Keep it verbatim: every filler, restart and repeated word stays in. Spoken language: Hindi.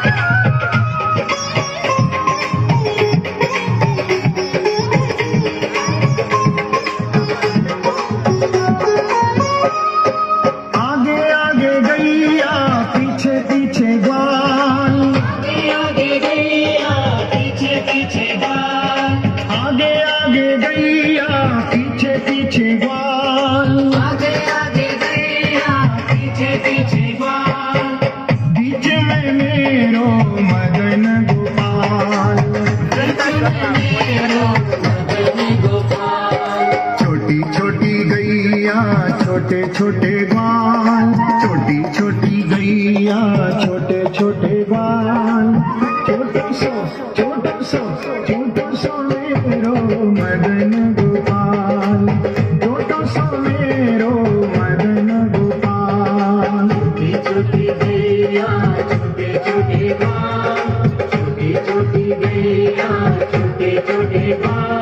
छोटी छोटी गैया छोटे छोटे बाल, छोटी छोटी गैया छोटे छोटे बाल, छोटो सो छोटो सो छोटो सो मेरो मदन गोपाल, छोटो सो मेरो मदन गोपाल। छोटी छोटी गैया छोटे छोटे बाल, छोटी छोटी गैया छोटे छोटे बाल।